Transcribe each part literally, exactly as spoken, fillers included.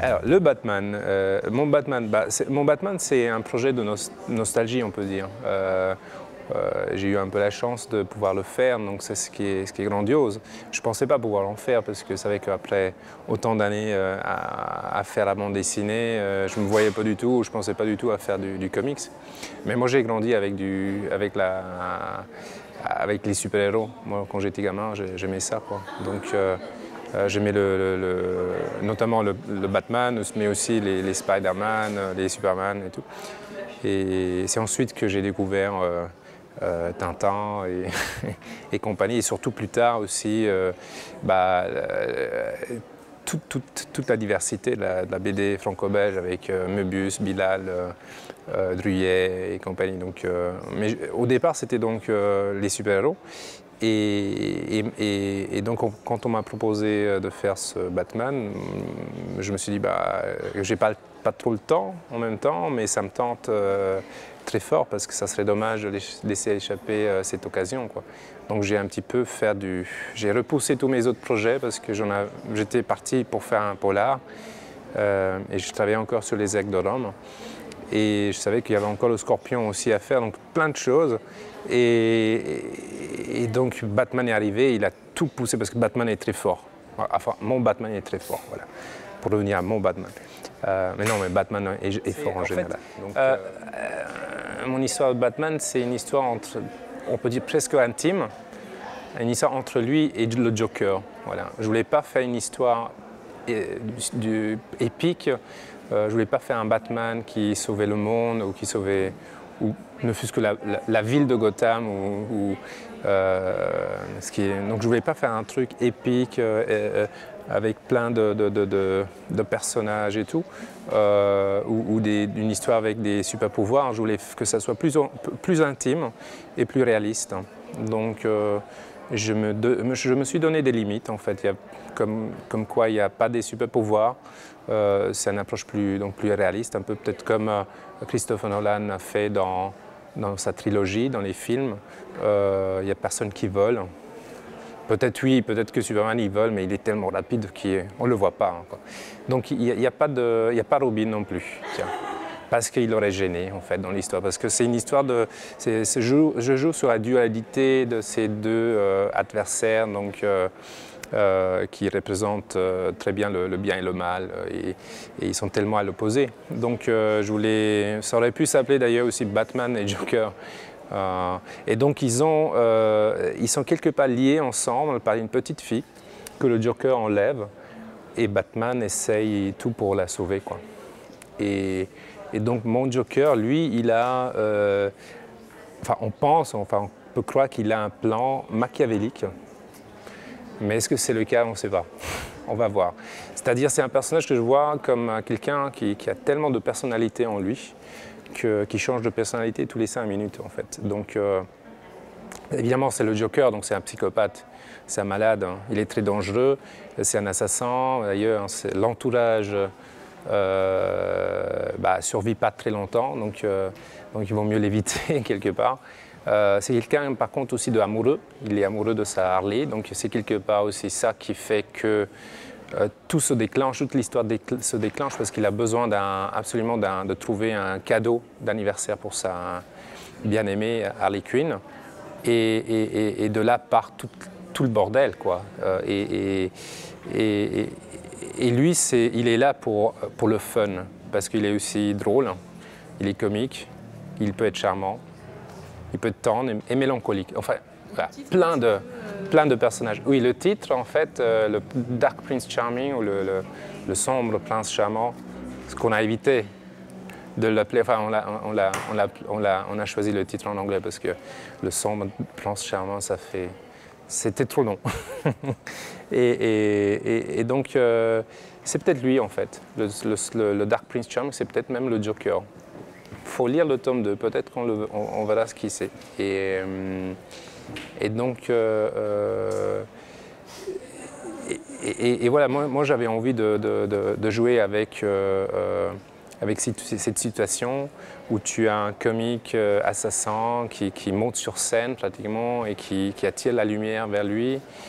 Alors, le Batman, euh, mon Batman, bah, mon Batman, c'est un projet de nos nostalgie, on peut dire. Euh, euh, j'ai eu un peu la chance de pouvoir le faire, donc c'est ce qui est, ce qui est grandiose. Je ne pensais pas pouvoir en faire parce que je savais qu'après autant d'années euh, à, à faire la bande dessinée, euh, je ne me voyais pas du tout, je ne pensais pas du tout à faire du, du comics. Mais moi, j'ai grandi avec, du, avec, la, avec les super-héros. Moi, quand j'étais gamin, j'aimais ça, quoi. Donc, euh, Euh, J'aimais le, le, le, notamment le, le Batman, mais aussi les, les Spider-Man, les Superman et tout. Et c'est ensuite que j'ai découvert euh, euh, Tintin et, et compagnie, et surtout plus tard aussi euh, bah, euh, tout, tout, toute la diversité de la, de la B D franco-belge avec euh, Möbius, Bilal, euh, euh, Druyet et compagnie. Donc, euh, mais au départ, c'était donc euh, les super-héros. Et, et, et, et donc, on, quand on m'a proposé de faire ce Batman, je me suis dit bah, que j'ai pas, pas trop le temps en même temps, mais ça me tente euh, très fort parce que ça serait dommage de laisser échapper euh, cette occasion, quoi. Donc, j'ai un petit peu fait du. J'ai repoussé tous mes autres projets parce que j'étais parti pour faire un polar euh, et je travaillais encore sur les aigles de Rome. Et je savais qu'il y avait encore le Scorpion aussi à faire, donc plein de choses. Et, et, et donc Batman est arrivé, il a tout poussé parce que Batman est très fort. Enfin, mon Batman est très fort, voilà. Pour revenir à mon Batman. Euh, mais non, mais Batman est, est, est fort en, en général. Donc, euh, euh, mon histoire de Batman, c'est une histoire entre, on peut dire presque intime, une histoire entre lui et le Joker. Voilà. Je ne voulais pas faire une histoire du, du, épique. Euh, je ne voulais pas faire un Batman qui sauvait le monde ou qui sauvait, ou ne fût-ce que la, la, la ville de Gotham. Ou, ou, euh, ce qui est, donc je ne voulais pas faire un truc épique euh, euh, avec plein de, de, de, de, de personnages et tout, euh, ou, ou des, une histoire avec des super pouvoirs. Je voulais que ça soit plus, plus intime et plus réaliste. Donc euh, je, me de, je me suis donné des limites en fait. Il y a, comme, comme quoi il n'y a pas des super pouvoirs. Euh, c'est une approche plus, donc plus réaliste, un peu peut-être comme euh, Christopher Nolan a fait dans, dans sa trilogie, dans les films. Euh, il n'y a personne qui vole. Peut-être oui, peut-être que Superman il vole, mais il est tellement rapide qu'on ne le voit pas. Hein, quoi. Donc il n'y a, a, pas de, il y a pas Robin non plus, tiens, parce qu'il aurait gêné en fait dans l'histoire. Parce que c'est une histoire de, c'est, c'est, je, je joue sur la dualité de ces deux euh, adversaires. Donc, euh, Euh, qui représentent euh, très bien le, le bien et le mal, euh, et, et ils sont tellement à l'opposé. Donc euh, je voulais, ça aurait pu s'appeler d'ailleurs aussi Batman et Joker. Euh, et donc ils, ont, euh, ils sont quelque part liés ensemble par une petite fille que le Joker enlève et Batman essaye tout pour la sauver, quoi. Et, et donc mon Joker, lui, il a, euh, enfin on pense, enfin on peut croire qu'il a un plan machiavélique. Mais est-ce que c'est le cas? On ne sait pas. On va voir. C'est-à-dire c'est un personnage que je vois comme quelqu'un qui, qui a tellement de personnalité en lui, que, qui change de personnalité tous les cinq minutes en fait. Donc euh, évidemment c'est le Joker, donc c'est un psychopathe, c'est un malade, hein. Il est très dangereux, c'est un assassin. D'ailleurs l'entourage euh, bah, survit pas très longtemps, donc, euh, donc il vaut mieux l'éviter quelque part. Euh, c'est quelqu'un par contre aussi de amoureux, il est amoureux de sa Harley, donc c'est quelque part aussi ça qui fait que euh, tout se déclenche, toute l'histoire décl se déclenche parce qu'il a besoin d'un, absolument d'un, de trouver un cadeau d'anniversaire pour sa bien-aimée Harley Quinn, et, et, et, et de là part tout, tout le bordel, quoi. Euh, et, et, et, et lui, c'est, il est là pour, pour le fun, parce qu'il est aussi drôle, il est comique, il peut être charmant. Il peut être tendre et mélancolique. Enfin, voilà, plein, de, plein de personnages. Oui, le titre, en fait, euh, le Dark Prince Charming, ou le, le, le sombre prince charmant, ce qu'on a évité de l'appeler, enfin, on a, on, a, on, a, on, a, on a choisi le titre en anglais parce que le sombre prince charmant, ça fait... C'était trop long. et, et, et, et donc, euh, c'est peut-être lui, en fait. Le, le, le Dark Prince Charming, c'est peut-être même le Joker. Il faut lire le tome deux, peut-être qu'on on, on verra ce qui c'est. Et, euh, et donc, euh, euh, et, et, et voilà, moi, moi j'avais envie de, de, de, de jouer avec, euh, euh, avec cette, cette situation où tu as un comique euh, assassin qui, qui monte sur scène pratiquement et qui, qui attire la lumière vers lui.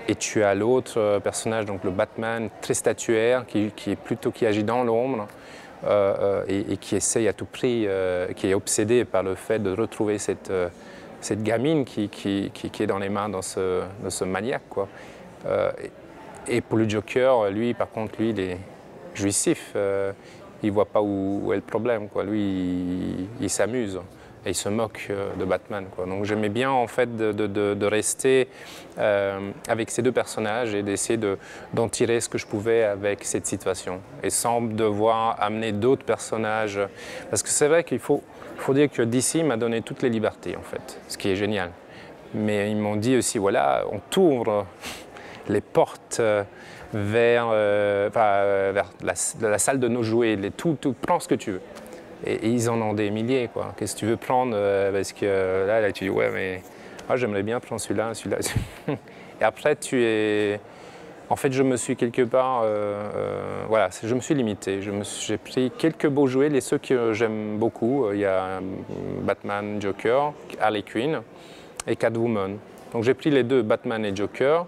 Et tu as l'autre personnage, donc le Batman, très statuaire, qui, qui est plutôt qui agit dans l'ombre euh, et, et qui essaye à tout prix, euh, qui est obsédé par le fait de retrouver cette, euh, cette gamine qui, qui, qui, qui est dans les mains de ce, de ce maniaque, quoi. Euh, et, et pour le Joker, lui, par contre, lui, il est jouissif. Euh, il ne voit pas où, où est le problème, quoi. Lui, il, il s'amuse. Et il se moque de Batman, quoi. Donc j'aimais bien en fait de, de, de rester euh, avec ces deux personnages et d'essayer de, d'en tirer ce que je pouvais avec cette situation. Et sans devoir amener d'autres personnages. Parce que c'est vrai qu'il faut, faut dire que D C m'a donné toutes les libertés en fait, ce qui est génial. Mais ils m'ont dit aussi, voilà, on t'ouvre les portes vers, euh, enfin, vers la, la salle de nos jouets, les, tout, tout, prends ce que tu veux. Et, et ils en ont des milliers, quoi. Qu'est-ce que tu veux prendre euh, parce que euh, là, là, tu dis, ouais, mais moi, j'aimerais bien prendre celui-là, celui-là. Et après, tu es... En fait, je me suis quelque part... Euh, euh, voilà, je me suis limité. Je me suis... J'ai pris quelques beaux jouets, les ceux que j'aime beaucoup. Il y a Batman, Joker, Harley Quinn et Catwoman. Donc j'ai pris les deux, Batman et Joker.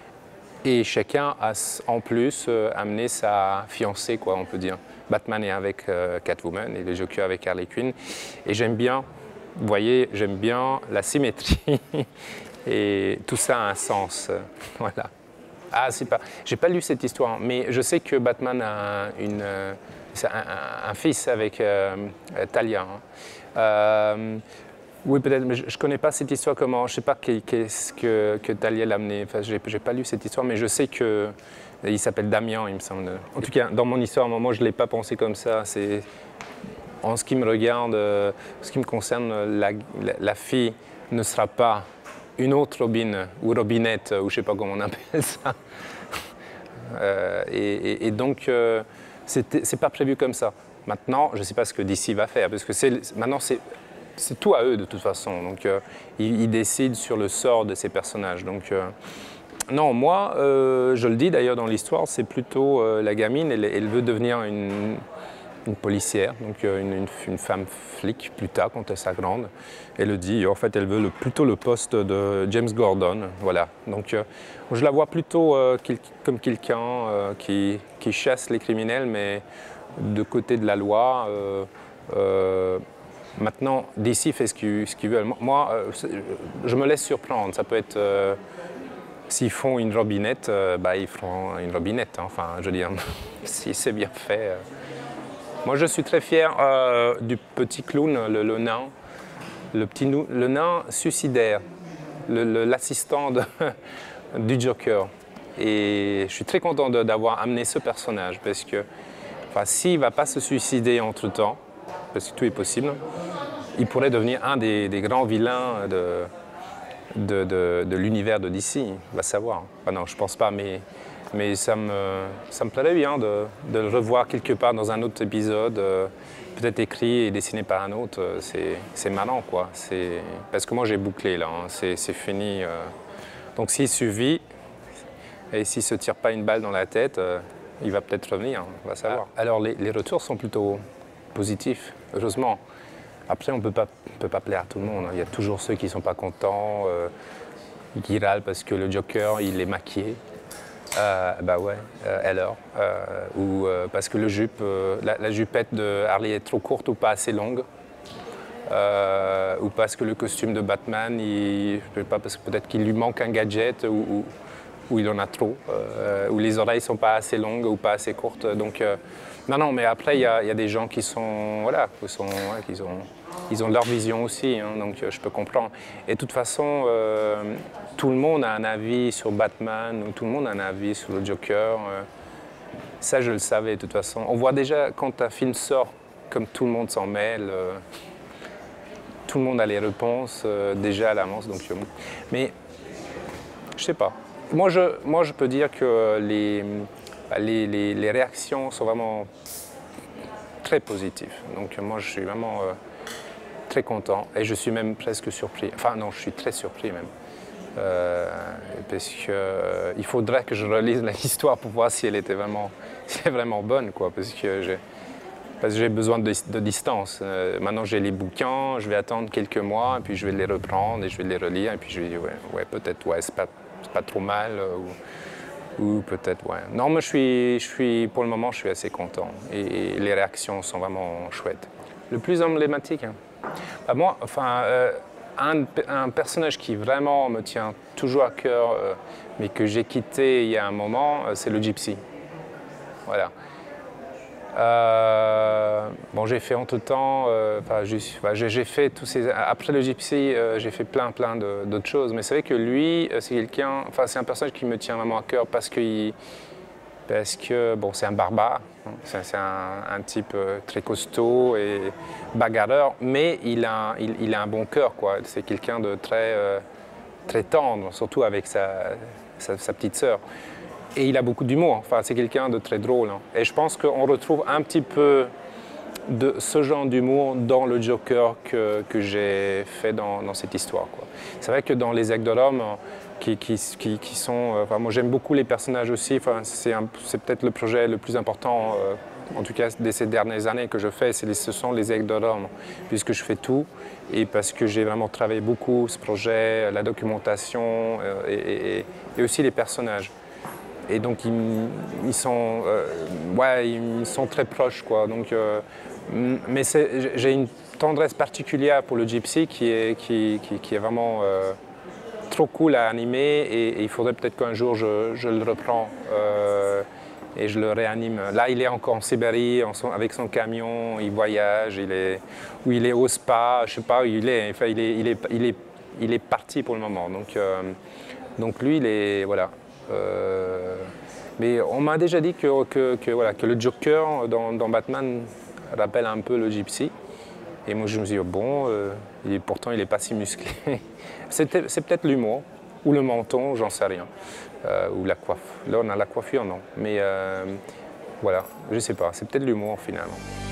Et chacun a en plus euh, amené sa fiancée, quoi, on peut dire. Batman est avec euh, Catwoman et le Joker avec Harley Quinn. Et j'aime bien, vous voyez, j'aime bien la symétrie et tout ça a un sens. Euh, voilà. Ah, c'est pas. J'ai pas lu cette histoire, mais je sais que Batman a une, euh, un, un, un fils avec euh, Talia. Hein. Euh, oui, peut-être, mais je ne connais pas cette histoire comment. Je ne sais pas qu'est-ce que, que Talia l'a amené. Enfin, je n'ai pas lu cette histoire, mais je sais que. Il s'appelle Damien, il me semble. En tout cas, dans mon histoire, moi, je ne l'ai pas pensé comme ça. C'est, en ce qui me regarde, euh, ce qui me concerne, la, la, la fille ne sera pas une autre Robin ou Robinette, ou je ne sais pas comment on appelle ça. Euh, et, et, et donc, euh, ce n'est pas prévu comme ça. Maintenant, je ne sais pas ce que D C va faire, parce que c'est, maintenant, c'est, c'est tout à eux de toute façon. Donc, euh, ils, ils décident sur le sort de ces personnages. Donc, euh, non, moi, euh, je le dis d'ailleurs dans l'histoire, c'est plutôt euh, la gamine, elle, elle veut devenir une, une policière, donc euh, une, une, une femme flic plus tard quand elle sera grande. Elle le dit, en fait, elle veut le, plutôt le poste de James Gordon, voilà. Donc euh, je la vois plutôt euh, quel, comme quelqu'un euh, qui, qui chasse les criminels, mais de côté de la loi. Euh, euh, maintenant, D C fait ce qu'il ce qu'il veut. Moi, euh, je me laisse surprendre, ça peut être... Euh, S'ils font une robinette, euh, bah, ils feront une robinette. Hein. Enfin, je veux dire, si c'est bien fait. Euh. Moi, je suis très fier euh, du petit clown, le, le nain, le petit le nain suicidaire, l'assistant du Joker. Et je suis très content d'avoir amené ce personnage parce que, enfin, s'il ne va pas se suicider entre-temps, parce que tout est possible, il pourrait devenir un des, des grands vilains de... de, de, de l'univers de D C, on va savoir. Enfin non, je pense pas, mais, mais ça, me, ça me plairait bien de, de le revoir quelque part dans un autre épisode, euh, peut-être écrit et dessiné par un autre. C'est marrant, quoi. Parce que moi, j'ai bouclé, là. Hein. C'est fini. Euh. Donc s'il survit, et s'il ne se tire pas une balle dans la tête, euh, il va peut-être revenir, on va savoir. Ah. Alors, les, les retours sont plutôt positifs, heureusement. Après, on ne peut pas, peut pas plaire à tout le monde. Il y a toujours ceux qui ne sont pas contents, euh, qui râlent parce que le Joker, il est maquillé. Euh, bah ouais, euh, alors. Euh, ou euh, parce que le jupe, euh, la, la jupette de Harley est trop courte ou pas assez longue. Euh, ou parce que le costume de Batman, il, je sais pas, parce que peut-être qu'il lui manque un gadget ou, ou, ou il en a trop. Euh, ou les oreilles ne sont pas assez longues ou pas assez courtes. Donc, euh, non, non, mais après, il y, y a des gens qui sont, voilà, qui sont, ouais, qui ont, ils ont leur vision aussi, hein, donc euh, je peux comprendre. Et de toute façon, euh, tout le monde a un avis sur Batman, ou tout le monde a un avis sur le Joker. Euh, ça, je le savais de toute façon. On voit déjà quand un film sort, comme tout le monde s'en mêle, euh, tout le monde a les réponses euh, déjà à l'avance. Donc, euh, mais je sais pas. Moi je, moi, je peux dire que les, les, les, les réactions sont vraiment très positives. Donc, moi, je suis vraiment euh, très content et je suis même presque surpris. Enfin, non, je suis très surpris même. Euh, parce qu'il euh, faudrait que je relise l'histoire pour voir si elle était vraiment, si elle est vraiment bonne, quoi, parce que j'ai parce que j'ai besoin de, de distance. Euh, maintenant, j'ai les bouquins, je vais attendre quelques mois, et puis je vais les reprendre et je vais les relire, et puis je vais dire, ouais, ouais peut-être, ouais, c'est pas, c'est pas trop mal. Euh, ou, ou peut-être, ouais. Non, mais je suis, je suis, pour le moment, je suis assez content. Et, et les réactions sont vraiment chouettes. Le plus emblématique, hein. Bah, moi, enfin, euh, un, un personnage qui vraiment me tient toujours à cœur, euh, mais que j'ai quitté il y a un moment, euh, c'est le Gypsy. Voilà. Euh, bon, j'ai fait entre-temps, euh, enfin, j'ai fait tous ces... Après le Gypsy, euh, j'ai fait plein, plein d'autres choses. Mais c'est vrai que lui, c'est quelqu'un... Enfin, c'est un personnage qui me tient vraiment à cœur parce que... Parce que, bon, c'est un barbare. C'est un, un type très costaud et bagarreur. Mais il a, il, il a un bon cœur, quoi. C'est quelqu'un de très, euh, très tendre, surtout avec sa, sa, sa petite sœur. Et il a beaucoup d'humour, enfin, c'est quelqu'un de très drôle. Hein. Et je pense qu'on retrouve un petit peu de ce genre d'humour dans le Joker que, que j'ai fait dans, dans cette histoire. C'est vrai que dans Les Aigles de Rome, qui, qui, qui, qui sont... Enfin, moi j'aime beaucoup les personnages aussi, enfin, c'est peut-être le projet le plus important, euh, en tout cas de ces dernières années que je fais, ce sont Les Aigles de Rome, puisque je fais tout, et parce que j'ai vraiment travaillé beaucoup ce projet, la documentation euh, et, et, et aussi les personnages. Et donc ils, ils, sont, euh, ouais, ils sont très proches, quoi. Donc, euh, mais j'ai une tendresse particulière pour le Gypsy qui est, qui, qui, qui est vraiment euh, trop cool à animer et, et il faudrait peut-être qu'un jour je, je le reprends euh, et je le réanime. Là, il est encore en Sibérie en son, avec son camion, il voyage, il est, ou il est au spa, je sais pas où il est. Enfin, il est, il est, il est, il est parti pour le moment. Donc, euh, donc lui, il est, voilà. Euh, mais on m'a déjà dit que, que, que, voilà, que le Joker dans, dans Batman rappelle un peu le Gypsy. Et moi je me suis dit, bon, euh, et pourtant il n'est pas si musclé. C'est peut-être l'humour, ou le menton, j'en sais rien. Euh, ou la coiffe. Là on a la coiffure, non. Mais euh, voilà, je sais pas, c'est peut-être l'humour finalement.